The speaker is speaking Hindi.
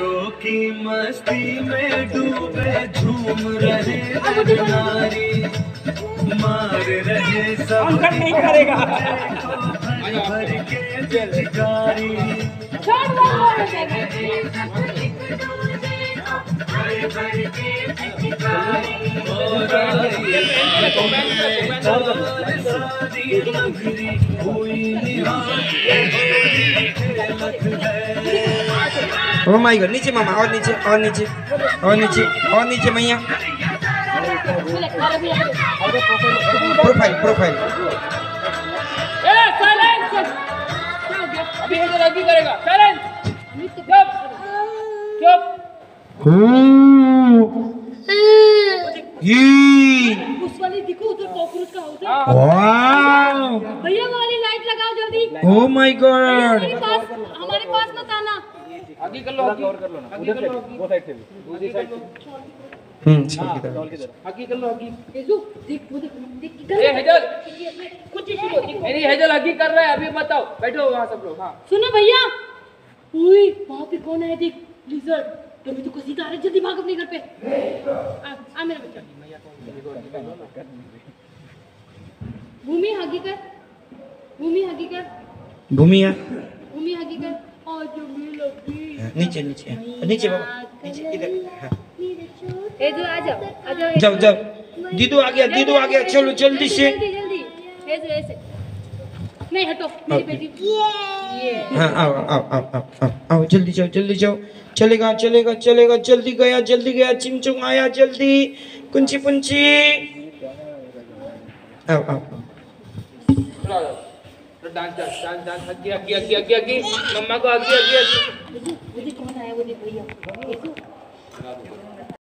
यारों की मस्ती में डूबे झूम रहे नारी, मार रहे सब भर के जलकारी। ओ माय गॉड, नीचे मामा, और नीचे और नीचे और नीचे और नीचे मैया। Profile profile. अभी हेजल आगे करेगा। साइलेंस, चुप चुप। उस वाली दिखो, उधर कॉकरोच का हाउस है। वाओ भैया वो वाली लाइट लगाओ जल्दी। Oh my god. हमारे पास मत आना। आगे कर लो, आगे कर लो ना, उधर से वो साइड से दूसरी साइड से। चल किधर आगे कर लो, आगे। हेजल देख वो देख ए हेजल, कुछ शुरू नहीं, हेजल आगे कर रहा है, अभी बताओ। बैठो वहां सब लोग। हां सुनो भैया, उई वहां पे कौन है? देख लिजर्ड। तो मैं तो कसीदा आ रहा है, जल्दी भाग अपने घर पे। आ मेरा बच्चा। भूमि हगी कर, भूमि हगी कर, भूमिया भूमि हगी कर। और जो भी लगी नीचे नीचे नीचे बाबा, नीचे इधर। हाँ। हेजल आ जाओ, आ जाओ। जाओ जाओ, दीदू आ गया, दीदू आ गया, चलो जल्दी से। जल्दी जल्दी हेजल ऐसे नहीं, हटो मेरी बेटी। ये हाँ आओ आओ आओ आओ आओ आओ, जल्दी जाओ जल्दी जाओ। चलेगा चलेगा चलेगा, जल्दी गया, चिमचुम आया, जल्दी कुंची पुंची। आओ आओ आओ। डांस डांस डांस डांस, आगे आगे आगे आगे आगे, मम्मा को आगे आगे आगे। वो देख कौन आया, वो देख भैया।